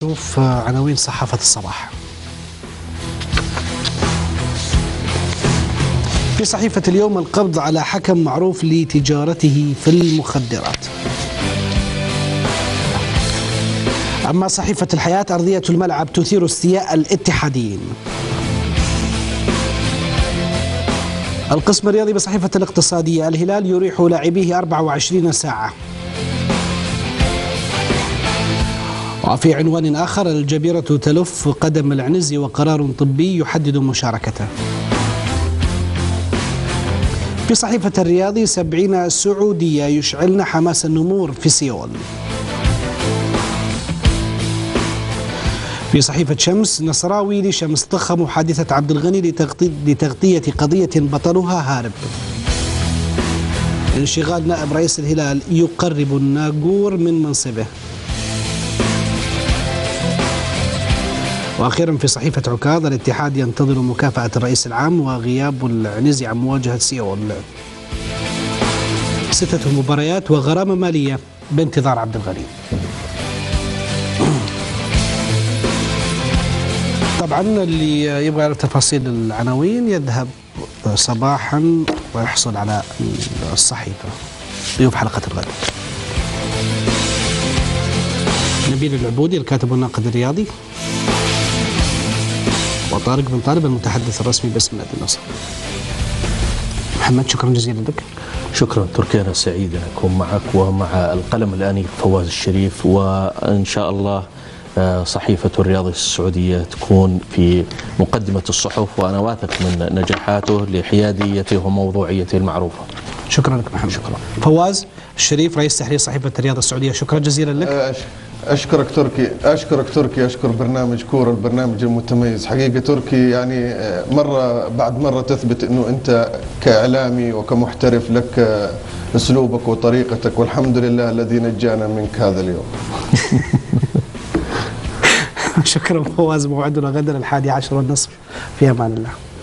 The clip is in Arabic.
شوف عناوين صحافة الصباح. في صحيفة اليوم: القبض على حكم معروف لتجارته في المخدرات. أما صحيفة الحياة: أرضية الملعب تثير استياء الاتحاديين. القسم الرياضي بصحيفة الاقتصادية: الهلال يريح لاعبيه 24 ساعة. وفي عنوان آخر: الجبيرة تلف قدم العنزي وقرار طبي يحدد مشاركته. في صحيفة الرياضي: 70 سعودية يشعلن حماس النمور في سيول. في صحيفة شمس: نصراوي لشمس ضخم حادثة عبد الغني لتغطية قضية بطلها هارب. انشغال نائب رئيس الهلال يقرب الناقور من منصبه. وأخيرا في صحيفة عكاظ: الاتحاد ينتظر مكافأة الرئيس العام وغياب العنزي عن مواجهة سيول. 6 مباريات وغرامة مالية بانتظار عبد الغني. طبعا اللي يبغى يعرف تفاصيل العناوين يذهب صباحا ويحصل على الصحيفة. ضيوف حلقة الغد: نبيل العبودي الكاتب والناقد الرياضي، وطارق بن طالب المتحدث الرسمي باسم نادي النصر. محمد، شكرا جزيلا لك. شكرا تركي، أنا سعيد أن أكون معك ومع القلم الآني فواز الشريف، وإن شاء الله صحيفة الرياض السعودية تكون في مقدمة الصحف، وأنا واثق من نجاحاته لحياديته وموضوعيته المعروفة. شكرا لك محمد. شكرا. فواز الشريف رئيس تحرير صحيفة الرياض السعودية، شكرا جزيلا لك. أشكرك تركي، أشكر برنامج كورة، البرنامج المتميز حقيقة تركي. يعني مرة بعد مرة تثبت أنه أنت كإعلامي وكمحترف لك أسلوبك وطريقتك، والحمد لله الذي نجانا منك هذا اليوم. شكرا فواز، موعدنا غدا 11:30 في أمان الله.